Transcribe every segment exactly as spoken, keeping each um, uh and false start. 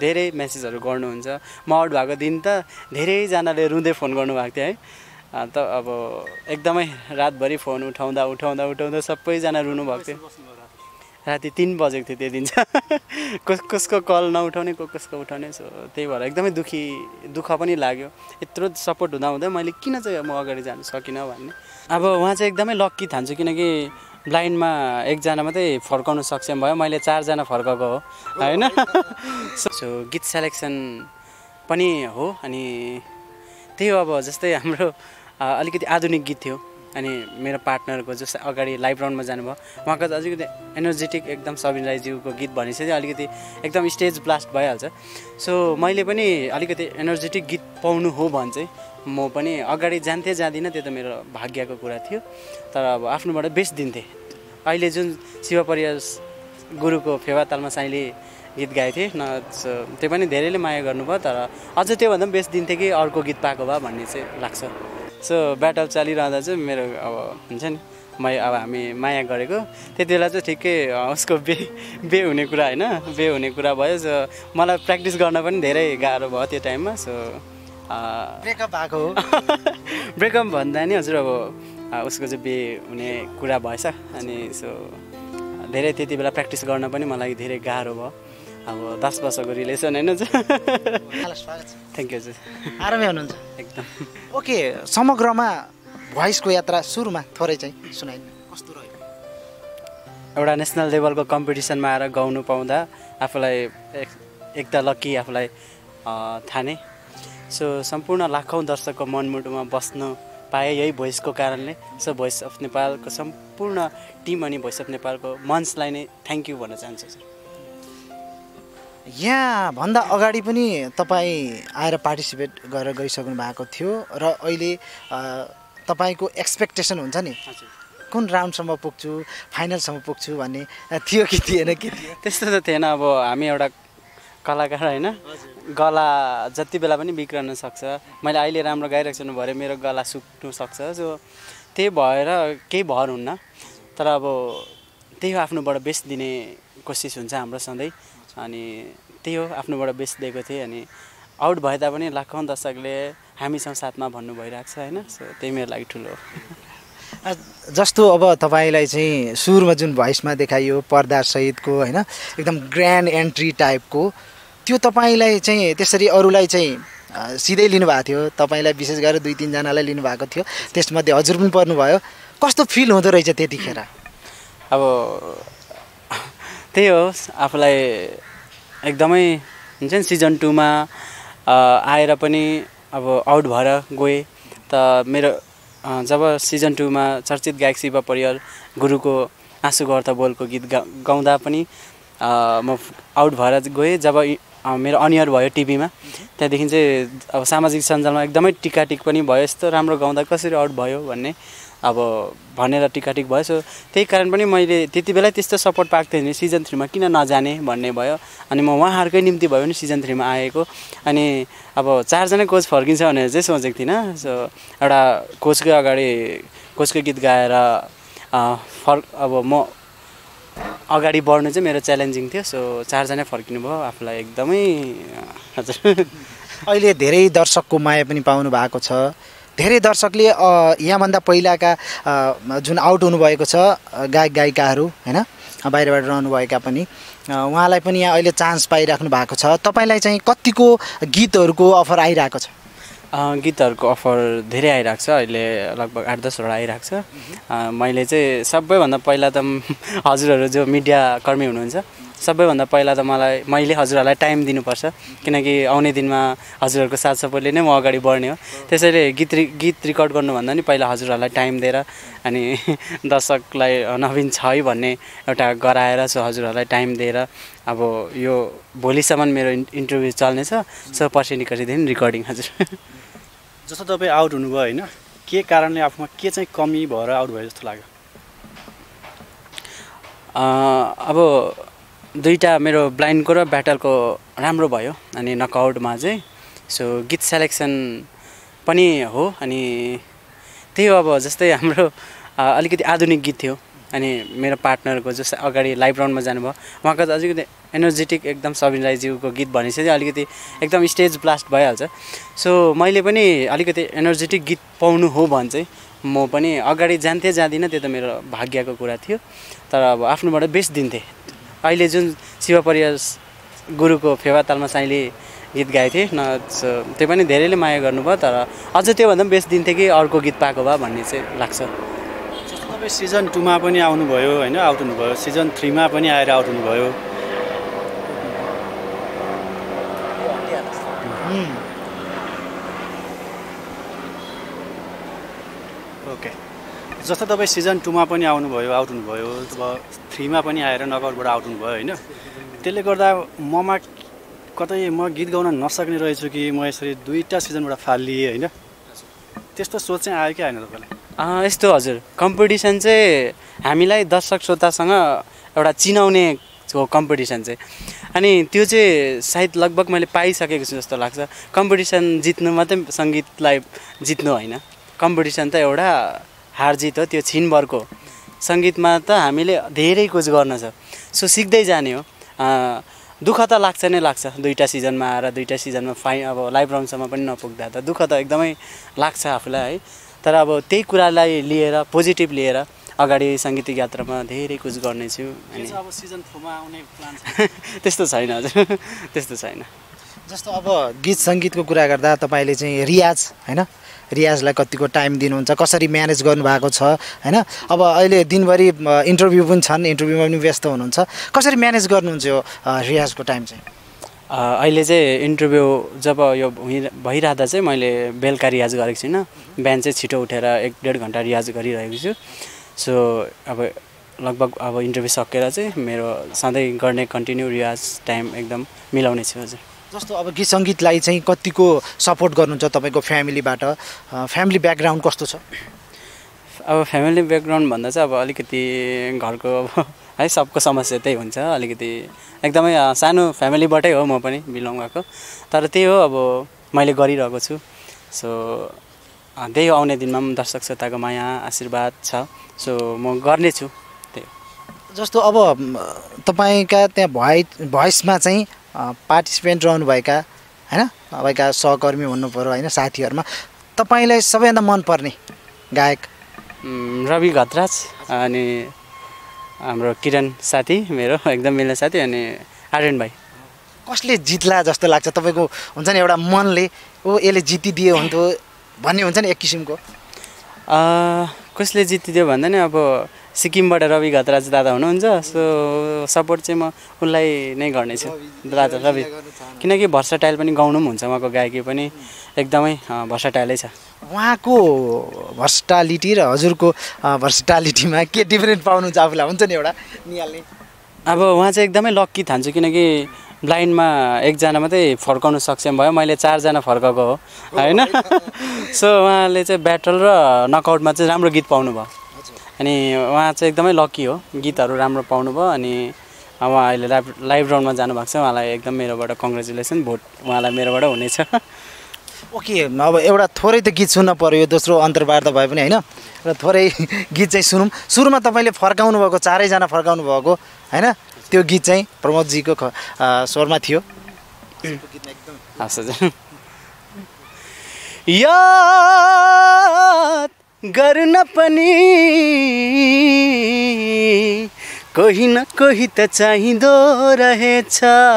धेरै मेसेजहरू गर्नुहुन्छ। म आउट भएको दिन त धेरैजनाले रुँदै फोन गर्नुभएको थियो है। त अब एकदमै रातभरि फोन उठाउँदा उठाउँदा उठाउँदा सबैजना रुनुभएको थियो। राति तीन बजेको थियो त्यो दिन चाहिँ कस कसको कल नउठाउने को कसको उठाउने। सो त्यही भएर एकदमै दुखी दुःख पनि लाग्यो। यत्रो सपोर्ट हुँदा हुँदै मैले किन चाहिँ म अगाडि जानु सकिनँ भन्ने। अब उहाँ चाहिँ एकदमै लक्की ठान्छु किनकि ब्लाइन्डमा एकजना मात्रै फर्काउनु सक्षम भयो, मैले चारजना फर्काएको हो होइन। सो गीत सेलेक्सन पनि हो अनि त्यही हो। अब जस्तै हाम्रो अलिकति आधुनिक गीत थियो अनि मेरो पार्टनरको जस्तै अगाडि लाइभ राउन्डमा जानुभयो, उहाँको त अलिकति एनर्जेटिक एकदम सबिन राईज्यूको गीत भनेपछि चाहिँ अलिकति एकदम स्टेज ब्लास्ट भइहाल्छ। सो मैले पनि अलिकति एनर्जेटिक गीत पाउनु हो भने चाहिँ म पनि अगाडि जान्थेँ जाँदिनँ त्यो त मेरो भाग्यको कुरा थियो। तर अब आफ्नोबाट बेस्ट दिन्थेँ। अहिले जुन शिव परियार गुरुको फेवा तालमा साइले गीत गाएको थिएँ न, त्यो पनि धेरैले माया गर्नुभयो। तर अझ त्योभन्दा पनि बेस्ट दिन्थेँ कि अर्को गीत पाएको भए भन्ने चाहिँ लाग्छ। सो ब्याटल चलिरहँदा चाहिँ मेरो अब हुन्छ नि म अब हामी माया गरेको त्यति बेला चाहिँ ठिकै उसको बे बे हुने कुरा होइन, बे हुने कुरा भयो। सो मलाई प्र्याक्टिस गर्न पनि धेरै गाह्रो भयो त्यो टाइममा। सो ब्रेकअप भएको हो ब्रेकअप भन्दा नि हजुर अब उसको चाहिँ बे हुने कुरा भएछ अनि सो धेरै त्यति बेला प्र्याक्टिस गर्न पनि मलाई धेरै गाह्रो भयो। अब दस वर्षको रिलेसन होइन। थ्याङ्क यू हजुर। आरामै हुनुहुन्छ एकदम। ओके, समग्रमा भोइसको यात्रा सुरुमा थोरै चाहिँ सुनाइदिनु कस्तो रह्यो? एउटा नेसनल लेभलको कम्पिटिसनमा आएर गाउनु पाउँदा आफूलाई एक एक त लक्की आफूलाई ठाने। सो सम्पूर्ण लाखौँ दर्शकको मनमुटुमा बस्नु पाएँ यही भोइसको कारणले। सो भोइस अफ नेपालको सम्पूर्ण टिम अनि भोइस अफ नेपालको मञ्चलाई नै थ्याङ्क यू भन्न चाहन्छु सर। यहाँभन्दा अगाडि पनि तपाईँ आएर पार्टिसिपेट गरेर गइसक्नु भएको थियो र अहिले तपाईँको एक्सपेक्टेसन हुन्छ नि कुन राउन्डसम्म पुग्छु, फाइनलसम्म पुग्छु भन्ने थियो कि थिएन कि थियो? त्यस्तो त थिएन। अब हामी एउटा कलाकार होइन, गला जति बेला पनि बिग्रन सक्छ। मैले अहिले राम्रो गाइरहेको छु भरे मेरो गला सुक्नु सक्छ। सो त्यही भएर केही भर हुन्न। तर अब त्यही हो, आफ्नोबाट बेस्ट दिने कोसिस हुन्छ हाम्रो सधैँ अनि त्यही हो, आफ्नोबाट बेस्ट दिएको थिएँ अनि आउट भए तापनि लाखौँ दर्शकले हामीसँग साथमा भन्नु भइरहेको छ होइन। सो त्यही मेरो लागि ठुलो हो। जस्तो अब तपाईँलाई चाहिँ सुरुमा जुन भोइसमा देखाइयो पर्दासहितको होइन एकदम ग्रान्ड एन्ट्री टाइपको, त्यो तपाईँलाई चाहिँ त्यसरी अरूलाई चाहिँ सिधै लिनुभएको थियो, तपाईँलाई विशेष गरेर दुई तिनजनालाई लिनुभएको थियो, त्यसमध्ये हजुर पनि पर्नुभयो। कस्तो फिल हुँदो रहेछ त्यतिखेर? अब त्यही हो, आफूलाई एकदमै हुन्छ नि सिजन टूमा आएर पनि अब आउट भएर गएँ त मेरो जब सिजन टूमा चर्चित गायक शिव परियार गुरुको आँसुको अर्थ बोलको गीत गा गाउँदा पनि म आउट भएर गएँ। जब मेरो अनियर भयो टिभीमा त्यहाँदेखि चाहिँ अब सामाजिक सञ्जालमा एकदमै टिकाटिक पनि भयो, यस्तो राम्रो गाउँदा कसरी आउट भयो भन्ने अब भनेर टिकाटिक भयो। सो त्यही कारण पनि मैले त्यति बेला त्यस्तो सपोर्ट पाएको थिएँ भने सिजन थ्रीमा किन नजाने भन्ने भयो अनि म उहाँहरूकै निम्ति भयो नि सिजन थ्रीमा आएको। अनि अब चारजना कोच फर्किन्छ भनेर चाहिँ सोचेको थिइनँ। सो एउटा कोचकै अगाडि कोचको गीत गाएर फर् अब म अगाडि बढ्नु चाहिँ मेरो च्यालेन्जिङ थियो। सो चारजना फर्किनु भयो, आफूलाई एकदमै हजुर अहिले धेरै दर्शकको माया पनि पाउनु भएको छ। धेरै दर्शकले यहाँभन्दा पहिलाका जुन आउट हुनुभएको छ गायक गायिकाहरू होइन बाहिरबाट रहनुभएका पनि उहाँलाई पनि यहाँ अहिले चान्स पाइराख्नु भएको छ। तपाईँलाई चाहिँ कतिको गीतहरूको अफर आइरहेको छ? गीतहरूको अफर धेरै आइरहेको छ, अहिले लगभग आठ दसवटा आइरहेको छ। मैले चाहिँ सबैभन्दा पहिला त हजुरहरू जो मिडिया कर्मी हुनुहुन्छ सबैभन्दा पहिला त मलाई मैले हजुरहरूलाई टाइम दिनुपर्छ किनकि आउने दिनमा हजुरहरूको साथ सपोर्टले नै म अगाडि बढ्ने हो। त्यसैले गीत गीत रेकर्ड गर्नुभन्दा नि पहिला हजुरहरूलाई टाइम दिएर अनि दर्शकलाई नवीन छ है भन्ने एउटा गराएर सो हजुरहरूलाई टाइम दिएर अब यो भोलिसम्म मेरो इन्टरभ्यू चल्नेछ। सो पर्सि निकटदेखि रिकर्डिङ हजुर। जस्तो तपाईँ आउट हुनुभयो होइन, के कारणले आफूमा के चाहिँ कमी भएर आउट भयो जस्तो लाग्यो? अब दुईटा मेरो ब्लाइन्डको र ब्याटलको राम्रो भयो अनि नकआउटमा चाहिँ सो गीत सेलेक्सन पनि हो अनि त्यही हो। अब जस्तै हाम्रो अलिकति आधुनिक गीत थियो अनि मेरो पार्टनरको जस्तै अगाडि लाइभ राउन्डमा जानुभयो, उहाँको त अलिकति एनर्जेटिक एकदम सबिन राईज्यूको गीत भनेपछि चाहिँ अलिकति एकदम स्टेज ब्लास्ट भइहाल्छ। सो मैले पनि अलिकति एनर्जेटिक गीत पाउनु हो भने चाहिँ म पनि अगाडि जान्थेँ जाँदिनँ त्यो त मेरो भाग्यको कुरा थियो, तर अब आफ्नोबाट बेस्ट दिन्थेँ। अहिले जुन शिव परियार गुरुको फेवा तालमा साइँले गीत गाएको थिएँ न, त्यो पनि धेरैले माया गर्नुभयो, तर अझ त्योभन्दा पनि बेस्ट दिन्थेँ कि अर्को गीत पाएको भए भन्ने चाहिँ लाग्छ। जस्तो तपाईँ सिजन टूमा पनि आउनुभयो होइन, आउट हुनुभयो, सिजन थ्रीमा पनि आएर आउट हुनुभयो। ओके, जस्तो तपाईँ सिजन टूमा पनि आउनुभयो, आउट हुनुभयो, अब थ्रीमा पनि आएर नकआउटबाट आउट हुनुभयो होइन, त्यसले गर्दा ममा कतै म गीत गाउन नसक्ने रहेछु कि म यसरी दुईवटा सिजनबाट फालिएँ होइन, त्यस्तो सोच चाहिँ आयो कि आएन तपाईँलाई? यस्तो हजुर, कम्पिटिसन चाहिँ हामीलाई दर्शक श्रोतासँग एउटा चिनाउने हो कम्पिटिसन चाहिँ, अनि त्यो चाहिँ सायद लगभग मैले पाइसकेको छु जस्तो लाग्छ। कम्पिटिसन जित्नु मात्रै सङ्गीतलाई जित्नु होइन, कम्पिटिसन त एउटा हार जित हो, त्यो छिनभरको। सङ्गीतमा त हामीले धेरै कुछ गर्न छ, सो सिक्दै जाने हो। दुःख त लाग्छ नै लाग्छ, दुईवटा सिजनमा आएर दुईवटा सिजनमा फाइ अब लाइभ राउन्डसम्म पनि नपुग्दा त दुःख त एकदमै लाग्छ आफूलाई है, तर अब त्यही कुरालाई लिएर पोजिटिभ लिएर अगाडि साङ्गीतिक यात्रामा धेरै कुछ गर्नेछु। अनि अब सिजन फोरमा आउने प्लान छ? त्यस्तो छैन हजुर, त्यस्तो छैन। जस्तो अब गीत सङ्गीतको कुरा गर्दा तपाईँले चाहिँ रियाज होइन, रियाजलाई कतिको टाइम दिनुहुन्छ, कसरी म्यानेज गर्नुभएको छ होइन, अब अहिले दिनभरि इन्टरभ्यू पनि छन्, इन्टरभ्यूमा पनि व्यस्त हुनुहुन्छ, कसरी म्यानेज गर्नुहुन्छ यो रियाजको टाइम चाहिँ? अहिले चाहिँ इन्टरभ्यू जब यो भइरहँदा चाहिँ मैले बेलुका रियाज गरेको छुइनँ, बिहान चाहिँ छिटो उठेर एक डेढ घन्टा रियाज गरिरहेको छु। सो अब लगभग अब इन्टरभ्यू सकेर चाहिँ मेरो सधैँ गर्ने कन्टिन्यू रियाज टाइम एकदम मिलाउने छु हजुर। जस्तो अब गीत सङ्गीतलाई चाहिँ कतिको सपोर्ट गर्नुहुन्छ तपाईँको फ्यामिलीबाट, फ्यामिली ब्याकग्राउन्ड कस्तो छ? अब फ्यामिली ब्याकग्राउन्ड भन्दा चाहिँ अब अलिकति घरको अब है सबको समस्या त्यही हुन्छ, अलिकति एकदमै सानो फ्यामिलीबाटै हो म पनि बिलोङ भएको, तर त्यही हो अब मैले गरिरहेको छु। सो त्यही हो, आउने दिनमा पनि दर्शक श्रोताको माया आशीर्वाद छ, सो म गर्नेछु त्यही। जस्तो अब तपाईँका त्यहाँ भोइ भोइसमा चाहिँ पार्टिसिपेन्ट रहनुभएका होइन, तपाईँका सहकर्मी हुनु पऱ्यो होइन, साथीहरूमा तपाईँलाई सबैभन्दा मनपर्ने गायक? रवि घतराज, अनि हाम्रो किरण साथी मेरो एकदम मिल्ने साथी, अनि आर्यन भाइ। कसले जित्ला जस्तो लाग्छ तपाईँको? हुन्छ नि एउटा मनले ओ यसले जितिदियो हुन्थ्यो भन्ने हुन्छ नि एक किसिमको? कसले जितिदियो भन्दा नि अब सिक्किमबाट रवि घतराज दादा हुनुहुन्छ, सो सपोर्ट चाहिँ म उनलाई नै गर्नेछु, दादा रवि, किनकि भर्सटाइल पनि गाउनु पनि हुन्छ, उहाँको गायकी पनि एकदमै भर्सटाइलै छ। उहाँको भर्सटालिटी र हजुरको भर्सटालिटीमा के डिफ्रेन्ट पाउनुहुन्छ आफूलाई? हुन्छ नि एउटा निहाल्ने। अब उहाँ चाहिँ एकदमै लक्की ठान्छु, किनकि ब्लाइन्डमा एकजना मात्रै फर्काउनु सक्षम भयो, मैले चारजना फर्काएको हो होइन। सो उहाँले चाहिँ ब्याटल र नकआउटमा चाहिँ राम्रो गीत पाउनु भयो, अनि उहाँ चाहिँ एकदमै लक्की हो, गीतहरू राम्रो पाउनु भयो, अनि उहाँ अहिले लाइभ लाइभ राउन्डमा जानुभएको छ, उहाँलाई एकदम मेरोबाट कङ्ग्रेचुलेसन, भोट उहाँलाई मेरोबाट हुनेछ। ओके, अब एउटा थोरै त गीत सुन्न पऱ्यो, यो दोस्रो अन्तर्वार्ता भए पनि होइन, र थोरै गीत चाहिँ सुनौँ। सुरुमा तपाईँले फर्काउनु भएको, चारैजना फर्काउनु भएको होइन, त्यो गीत चाहिँ प्रमोदजीको स्वरमा थियो। हस् हजुर। याद गर्न पनि कोही न कोही त चाहिँदो रहेछ,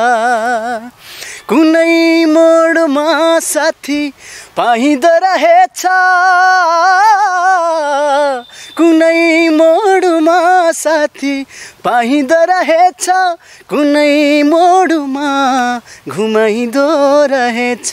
कुनै मोडमा साथी पाइँदो रहेछ, कुनै मोडमा साथी पाइँदो रहेछ, कुनै मोडमा घुमाइदो रहेछ,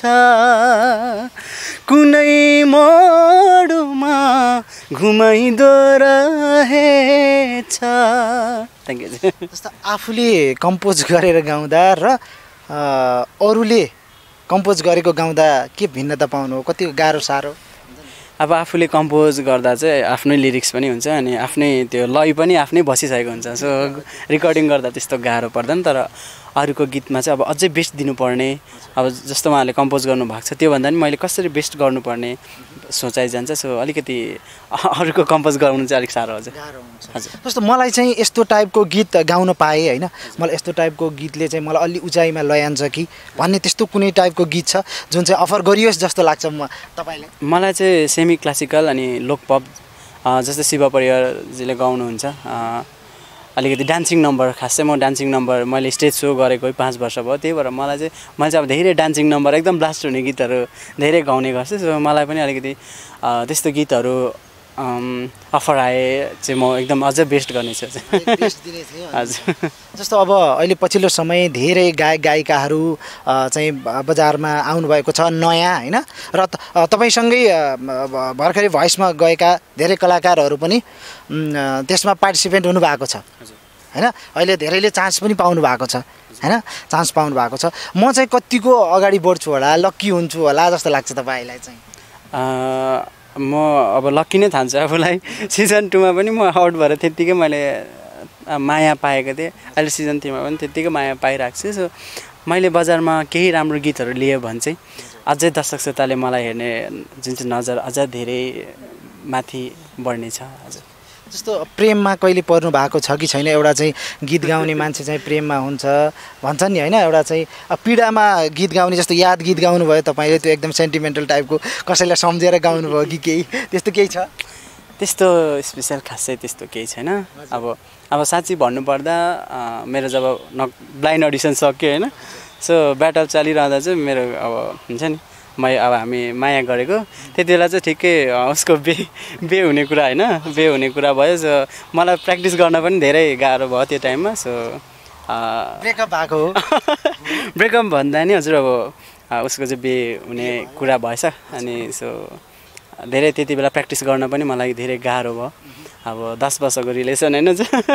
कुनै मोडमा घुमाइदो रहेछ। Thank you. जस्तो आफूले कम्पोज गरेर गाउँदा र अरूले कम्पोज गरेको गाउँदा के भिन्नता पाउनु हो? कति गाह्रो साह्रो? अब आफूले कम्पोज गर्दा चाहिँ आफ्नै लिरिक्स पनि हुन्छ, अनि आफ्नै त्यो लय पनि आफ्नै बसिसकेको हुन्छ, सो रेकर्डिङ गर्दा त्यस्तो गाह्रो पर्दैन, तर अरूको गीतमा चाहिँ अब अझै बेस्ट दिनुपर्ने, अब जस्तो उहाँले कम्पोज गर्नुभएको छ त्योभन्दा पनि मैले कसरी बेस्ट गर्नुपर्ने सोचाइ जान्छ। सो अलिकति अरूको कम्पोज गर्नु चाहिँ अलिक साह्रो हजुर। हजुर जस्तो मलाई चाहिँ यस्तो टाइपको गीत गाउन पाएँ होइन, मलाई यस्तो टाइपको गीतले चाहिँ मलाई अलि उचाइमा लैजान्छ कि भन्ने त्यस्तो कुनै टाइपको गीत छ जुन चाहिँ अफर गरियोस् जस्तो लाग्छ म तपाईँले? मलाई चाहिँ सेमी क्लासिकल अनि लोक पप जस्तै शिव परियारजीले गाउनुहुन्छ अलिकति डान्सिङ नम्बर, खास चाहिँ म डान्सिङ नम्बर मैले स्टेज सो गरेको पाँच वर्ष भयो, त्यही भएर मलाई चाहिँ मैले चाहिँ अब धेरै डान्सिङ नम्बर एकदम ब्लास्ट हुने गीतहरू धेरै गाउने गर्छु। सो मलाई पनि अलिकति त्यस्तो गीतहरू अफर आए चाहिँ म एकदम अझै बेस्ट गर्नेछु हजुर। जस्तो अब अहिले पछिल्लो समय धेरै गायक गायिकाहरू चाहिँ बजारमा आउनुभएको छ नयाँ होइन, र तपाईँसँगै भर्खरै भोइसमा गएका धेरै कलाकारहरू पनि त्यसमा पार्टिसिपेन्ट हुनुभएको छ होइन, अहिले धेरैले चान्स पनि पाउनु भएको छ होइन, चान्स पाउनु भएको छ। म चाहिँ कतिको अगाडि बढ्छु होला, लक्की हुन्छु होला जस्तो लाग्छ तपाईँलाई चाहिँ? म अब लक्की नै ठान्छु आफूलाई। सिजन टूमा पनि म आउट भएर त्यत्तिकै मैले माया पाएको थिएँ, अहिले सिजन थ्रीमा पनि त्यत्तिकै माया पाइरहेको छु। सो मैले बजारमा केही राम्रो गीतहरू लिएँ भने चाहिँ अझै दर्शक श्रोताले मलाई हेर्ने जुन चाहिँ नजर अझ धेरै माथि बढ्नेछ हजुर। जस्तो प्रेममा कहिले पर्नु भएको छ कि छैन? एउटा चाहिँ गीत गाउने मान्छे चाहिँ प्रेममा हुन्छ भन्छ नि होइन, एउटा चाहिँ पीडामा गीत गाउने, जस्तो याद गीत गाउनुभयो तपाईँले, त्यो एकदम सेन्टिमेन्टल टाइपको, कसैलाई सम्झेर गाउनुभयो कि केही त्यस्तो केही छ? त्यस्तो स्पेसल खास चाहिँ त्यस्तो केही छैन। अब अब साँच्ची भन्नुपर्दा मेरो जब न ब्लाइन्ड अडिसन सक्यो होइन, सो ब्याटल चलिरहँदा चाहिँ मेरो अब हुन्छ नि म अब हामी माया गरेको त्यति बेला चाहिँ ठिकै उसको बे बे हुने कुरा होइन, बे हुने कुरा भयो। सो मलाई प्र्याक्टिस गर्न पनि धेरै गाह्रो भयो त्यो टाइममा। सो ब्रेकअप भएको हो? ब्रेकअप भन्दा नि हजुर अब उसको चाहिँ बे हुने कुरा भएछ, अनि सो धेरै त्यति बेला प्र्याक्टिस गर्न पनि मलाई धेरै गाह्रो भयो। अब दस वर्षको रिलेसन होइन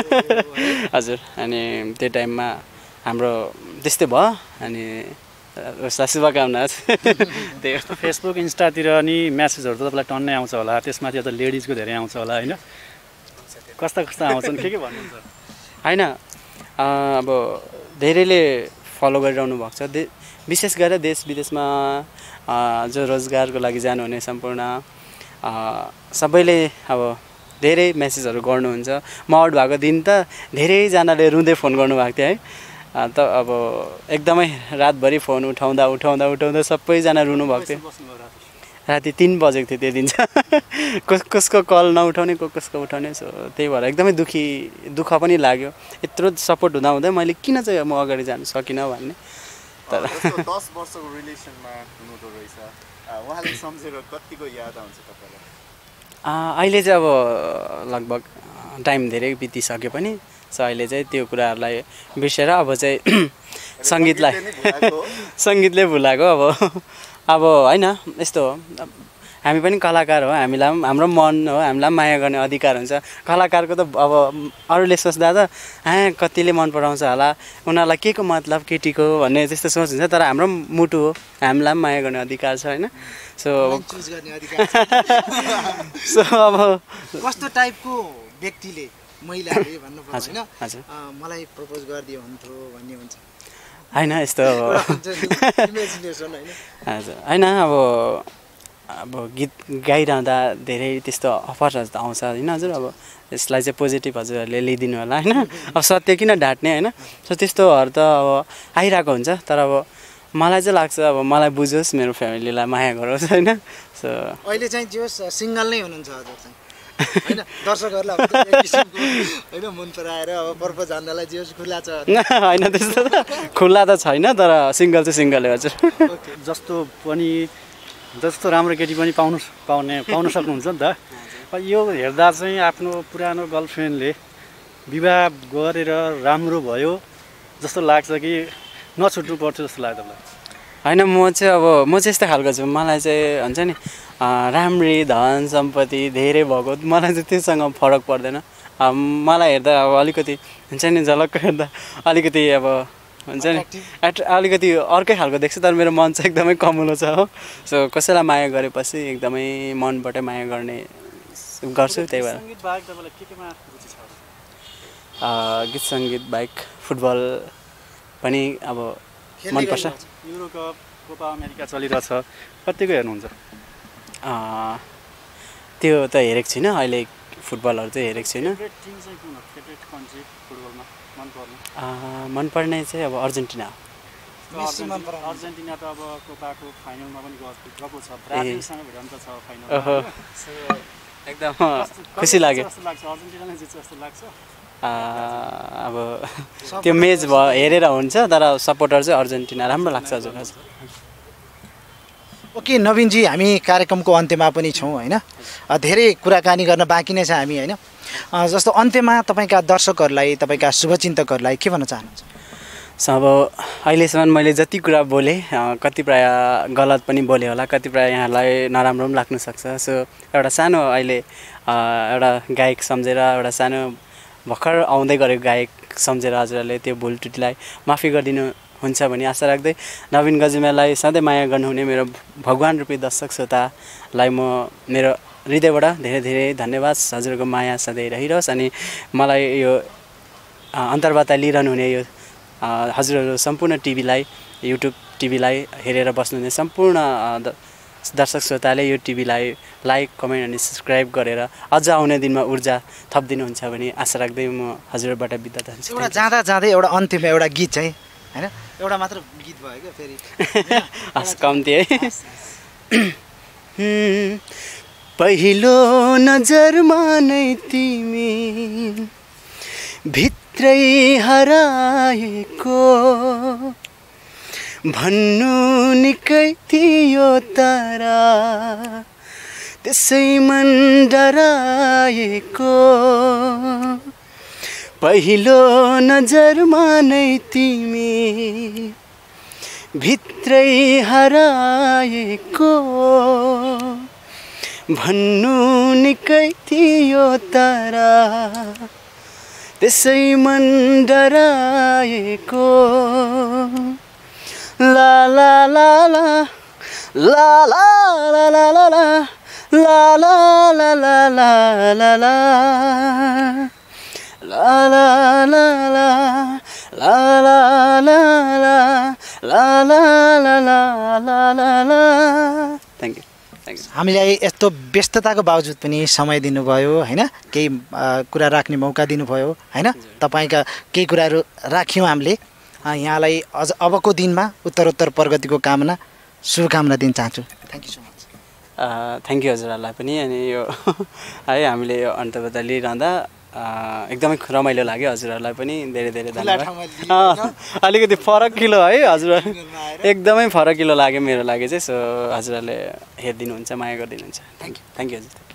हजुर, अनि त्यो टाइममा हाम्रो त्यस्तै भयो। अनि उसलाई शुभकामना त्यही हो। फेसबुक इन्स्टातिर नि म्यासेजहरू त तपाईँलाई टन्नै आउँछ होला, त्यसमाथि त लेडिजको धेरै आउँछ होला होइन, कस्ता कस्ता आउँछन् के के भन्नुहुन्छ? होइन अब धेरैले फलो गरिरहनु भएको छ, दे विशेष गरेर देश विदेशमा जो रोजगारको लागि जानुहुने सम्पूर्ण सबैले अब धेरै मेसेजहरू गर्नुहुन्छ। म आउट भएको दिन त धेरैजनाले रुँदै फोन गर्नुभएको थियो है, त अब एकदमै रातभरि फोन उठाउँदा उठाउँदा उठाउँदा सबैजना रुनुभएको थियो। राति तिन बजेको थियो त्यो दिन चाहिँ कस कसको कल नउठाउने को कसको उठाउने। सो त्यही भएर एकदमै दुखी दुःख पनि लाग्यो, यत्रो सपोर्ट हुँदा हुँदै मैले किन चाहिँ म अगाडि जानु सकिनँ भन्ने। तर दस वर्षको रिलेसनमा हुनुको रहेछ, उहाँले सम्झेर कतिको याद आउँछ तपाईँलाई? अहिले चाहिँ अब लगभग टाइम धेरै बितिसक्यो पनि, सो अहिले चाहिँ त्यो कुराहरूलाई बिर्सेर अब चाहिँ सङ्गीतलाई सङ्गीतले भुलाएको। अब अब होइन यस्तो हो, हामी पनि कलाकार हो, हामीलाई पनि हाम्रो मन हो, हामीलाई पनि माया गर्ने अधिकार हुन्छ। कलाकारको त अब अरूले सोच्दा त हाँ कतिले मन पराउँछ होला, उनीहरूलाई के को मतलब केटीको भन्ने त्यस्तो सोच हुन्छ, तर हाम्रो मुटु हो, हामीलाई पनि माया गर्ने अधिकार छ होइन। सो सो अब कस्तो टाइपको व्यक्तिले महिलाले भन्नु पर्छ होइन, मलाई प्रपोज गरिदियो हुन्थ्यो भन्ने हुन्छ होइन यस्तो हजुर। होइन अब अब गीत गाइरहँदा धेरै त्यस्तो अफरहरू त आउँछ होइन हजुर। अब यसलाई चाहिँ पोजिटिभ हजुरहरूले लिइदिनु होला होइन, अब सत्य किन ढाँट्ने होइन। सो त्यस्तोहरू त अब आइरहेको हुन्छ, तर अब मलाई चाहिँ लाग्छ अब मलाई बुझोस्, मेरो फ्यामिलीलाई माया गरोस् होइन। सो अहिले चाहिँ जो सिङ्गल नै हुनुहुन्छ हजुर चाहिँ होइन, दर्शकहरूलाई होइन मन पराएर अब पर्पज जान्नलाई जे खुला छ होइन, त्यस्तो त खुला त छैन, तर सिङ्गल चाहिँ सिङ्गलै हजुर। जस्तो पनि जस्तो राम्रो केटी पनि पाउनु पाउने पाउन सक्नुहुन्छ नि त। यो हेर्दा चाहिँ आफ्नो पुरानो गर्लफ्रेन्डले विवाह गरेर राम्रो भयो जस्तो लाग्छ कि नछुट्नु पर्थ्यो जस्तो लाग्छ मलाई? होइन म चाहिँ अब म चाहिँ यस्तो खालको छु, मलाई चाहिँ हुन्छ नि राम्री धन सम्पत्ति धेरै भएको मलाई चाहिँ त्योसँग फरक पर्दैन। मलाई हेर्दा अब अलिकति हुन्छ नि झलक्क हेर्दा अलिकति अब हुन्छ नि एट अलिकति अर्कै खालको देख्छ, तर मेरो मन चाहिँ एकदमै कमुलो छ हो। सो कसैलाई माया गरेपछि एकदमै मनबाटै माया गर्ने गर्छु, त्यही भएर। गीत सङ्गीत बाहेक फुटबल पनि अब मनपर्छ। युरो कप कोपा अमेरिका चलिरहेछ, कतिको हेर्नुहुन्छ? त्यो त हेरेको छुइनँ, अहिले फुटबलहरू चाहिँ हेरेको छुइनँ। फेभरेट टिम चाहिँ कुन हो? फेभरेट कन्ट्री फुटबलमा मनपर्ने? मनपर्ने चाहिँ अब अर्जेन्टिना हो। अर्जेन्टिना त अब कोपाको फाइनलमा पनि गएको छ, ब्राजिलसँग भिडन्त छ फाइनलमा। एकदम खुसी लाग्यो। जस्तो लाग्छ अर्जेन्टिनाले जित्छ जस्तो लाग्छ। अब त्यो म्याच भयो हेरेर हुन्छ, तर सपोर्टर चाहिँ अर्जेन्टिना राम्रो लाग्छ हजुर। हजुर ओके नवीनजी, हामी कार्यक्रमको अन्त्यमा पनि छौँ होइन, धेरै कुराकानी गर्न बाँकी नै छ हामी होइन। जस्तो अन्त्यमा तपाईँका दर्शकहरूलाई, तपाईँका शुभचिन्तकहरूलाई के भन्न चाहनुहुन्छ? सो अब अहिलेसम्म मैले जति कुरा बोलेँ, कति प्राय गलत पनि बोलेँ होला, कति प्राय यहाँलाई नराम्रो पनि लाग्नुसक्छ। सो एउटा सानो अहिले एउटा गायक सम्झेर, एउटा सानो भर्खर आउँदै गरेको गायक सम्झेर हजुरहरूले त्यो भुल त्रुटिलाई माफी गरिदिनु हुन्छ भन्ने आशा राख्दै, नवीन गजुमेरलाई सधैँ माया गर्नुहुने मेरो भगवान रूपी दर्शक श्रोतालाई म मेरो हृदयबाट धेरै धेरै धन्यवाद। हजुरको माया सधैँ रहिरहोस्। अनि मलाई यो अन्तर्वार्ता लिइरहनु हुने यो हजुरहरू सम्पूर्ण टिभीलाई, युट्युब टिभीलाई हेरेर बस्नुहुने सम्पूर्ण दर्शक श्रोताले यो टिभीलाई लाइक, कमेन्ट अनि सब्सक्राइब गरेर अझ आउने दिनमा ऊर्जा थपिदिनुहुन्छ भने आशा राख्दै म हजुरबाट बिदा चाहन्छु। एउटा जाँदा जाँदै एउटा अन्त्यमा एउटा गीत चाहिँ होइन, एउटा मात्र गीत भयो क्या फेरि हस् कम्ती है। पहिलो नजरमा नै तिमी भित्रै हराएको भन्नु निकै थियो, तर त्यसै मन डराएको। पहिलो नजरमा नै तिमी भित्रै हराएको भन्नु निकै थियो, तर त्यसै मन डराएको। ला ला ला ला ला ला ला ला ला ला ला ला ला ला ला ला ला La la la la la la la la la la la la la la la Thank you. Thank you. हामीलाई यस्तो व्यस्तताको बावजुद पनि समय दिनुभयो होइन, केही कुरा राख्ने मौका दिनुभयो होइन, तपाईँका केही कुराहरू राख्यौँ हामीले। यहाँलाई अझ अबको दिनमा उत्तरोत्तर प्रगतिको कामना, शुभकामना दिन चाहन्छु। Thank you so much. Thank you हजुरहरूलाई पनि। अनि यो है हामीले यो अन्तर्वार्ता लिइरहँदा एकदमै रमाइलो लाग्यो, हजुरहरूलाई पनि धेरै धेरै धन्यवाद। अलिकति फरकिलो है हजुर, एकदमै फरकिलो लाग्यो मेरो लागि चाहिँ। सो हजुरहरूले हेरिदिनुहुन्छ, माया गरिदिनुहुन्छ। Thank you. थ्याङ्क यू हजुर।